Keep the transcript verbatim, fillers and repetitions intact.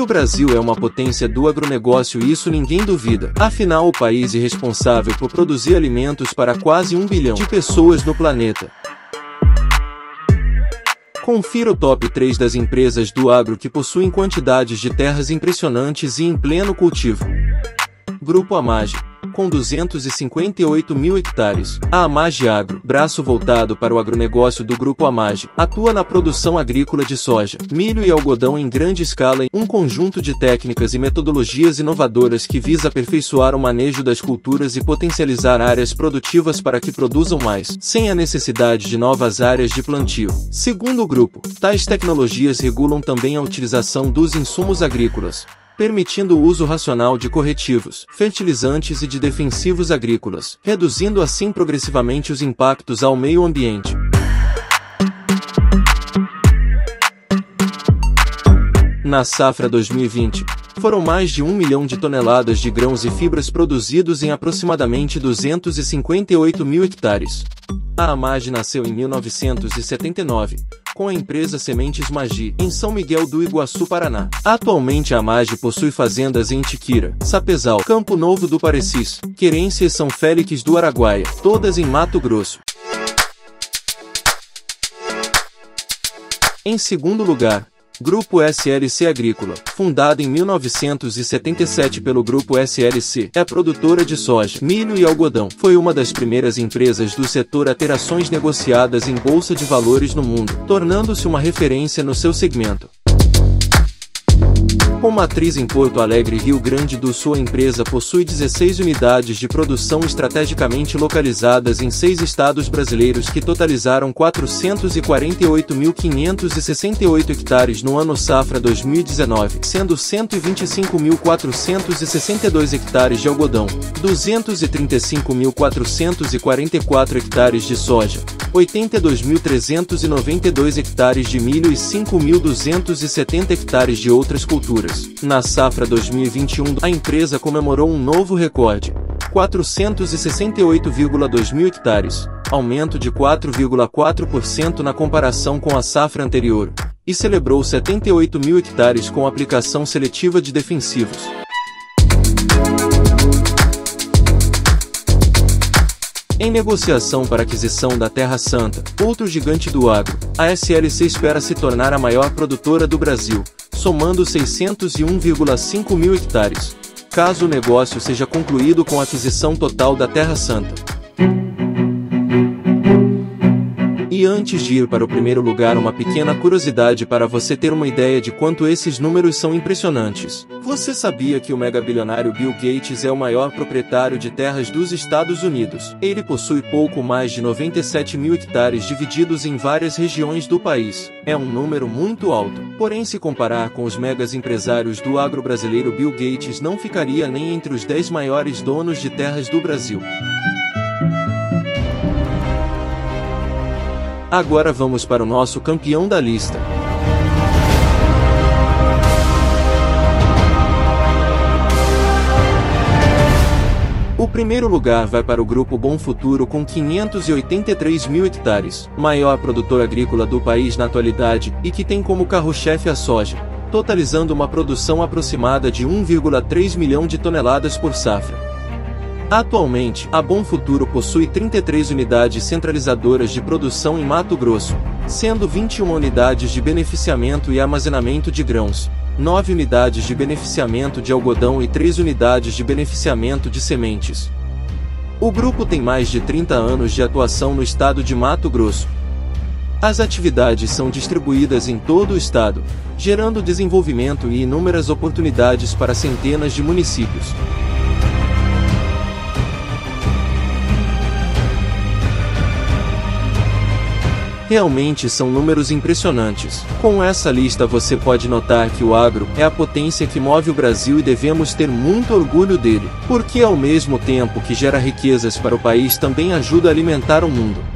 o Brasil é uma potência do agronegócio e isso ninguém duvida. Afinal, o país é responsável por produzir alimentos para quase um bilhão de pessoas no planeta. Confira o top três das empresas do agro que possuem quantidades de terras impressionantes e em pleno cultivo. Grupo Amage, com duzentos e cinquenta e oito mil hectares. A Amage Agro, braço voltado para o agronegócio do Grupo Amage, atua na produção agrícola de soja, milho e algodão em grande escala, um conjunto de técnicas e metodologias inovadoras que visa aperfeiçoar o manejo das culturas e potencializar áreas produtivas para que produzam mais, sem a necessidade de novas áreas de plantio. Segundo o grupo, tais tecnologias regulam também a utilização dos insumos agrícolas, permitindo o uso racional de corretivos, fertilizantes e de defensivos agrícolas, reduzindo assim progressivamente os impactos ao meio ambiente. Na safra dois mil e vinte, foram mais de um milhão de toneladas de grãos e fibras produzidos em aproximadamente duzentos e cinquenta e oito mil hectares. A Amage nasceu em mil novecentos e setenta e nove, com a empresa Sementes Magi, em São Miguel do Iguaçu, Paraná. Atualmente a Amage possui fazendas em Itiquira, Sapezal, Campo Novo do Parecis, Querência e São Félix do Araguaia, todas em Mato Grosso. Em segundo lugar, Grupo S L C Agrícola, fundada em mil novecentos e setenta e sete pelo Grupo S L C, é produtora de soja, milho e algodão. Foi uma das primeiras empresas do setor a ter ações negociadas em bolsa de valores no mundo, tornando-se uma referência no seu segmento. Com matriz em Porto Alegre, Rio Grande do Sul, a empresa possui dezesseis unidades de produção estrategicamente localizadas em seis estados brasileiros que totalizaram quatrocentos e quarenta e oito mil quinhentos e sessenta e oito hectares no ano safra dois mil e dezenove, sendo cento e vinte e cinco mil quatrocentos e sessenta e dois hectares de algodão, duzentos e trinta e cinco mil quatrocentos e quarenta e quatro hectares de soja, oitenta e dois mil trezentos e noventa e dois hectares de milho e cinco mil duzentos e setenta hectares de outras culturas. Na safra dois mil e vinte e um, a empresa comemorou um novo recorde, quatrocentos e sessenta e oito vírgula dois mil hectares, aumento de quatro vírgula quatro por cento na comparação com a safra anterior, e celebrou setenta e oito mil hectares com aplicação seletiva de defensivos. Em negociação para aquisição da Terra Santa, outro gigante do agro, a S L C espera se tornar a maior produtora do Brasil, somando seiscentos e um vírgula cinco mil hectares, caso o negócio seja concluído com a aquisição total da Terra Santa. E antes de ir para o primeiro lugar, uma pequena curiosidade para você ter uma ideia de quanto esses números são impressionantes. Você sabia que o megabilionário Bill Gates é o maior proprietário de terras dos Estados Unidos? Ele possui pouco mais de noventa e sete mil hectares divididos em várias regiões do país. É um número muito alto. Porém, se comparar com os megas empresários do agro brasileiro, Bill Gates não ficaria nem entre os dez maiores donos de terras do Brasil. Agora vamos para o nosso campeão da lista. O primeiro lugar vai para o Grupo Bom Futuro com quinhentos e oitenta e três mil hectares, maior produtor agrícola do país na atualidade e que tem como carro-chefe a soja, totalizando uma produção aproximada de um vírgula três milhão de toneladas por safra. Atualmente, a Bom Futuro possui trinta e três unidades centralizadoras de produção em Mato Grosso, sendo vinte e uma unidades de beneficiamento e armazenamento de grãos, nove unidades de beneficiamento de algodão e três unidades de beneficiamento de sementes. O grupo tem mais de trinta anos de atuação no estado de Mato Grosso. As atividades são distribuídas em todo o estado, gerando desenvolvimento e inúmeras oportunidades para centenas de municípios. Realmente são números impressionantes. Com essa lista você pode notar que o agro é a potência que move o Brasil e devemos ter muito orgulho dele, porque ao mesmo tempo que gera riquezas para o país também ajuda a alimentar o mundo.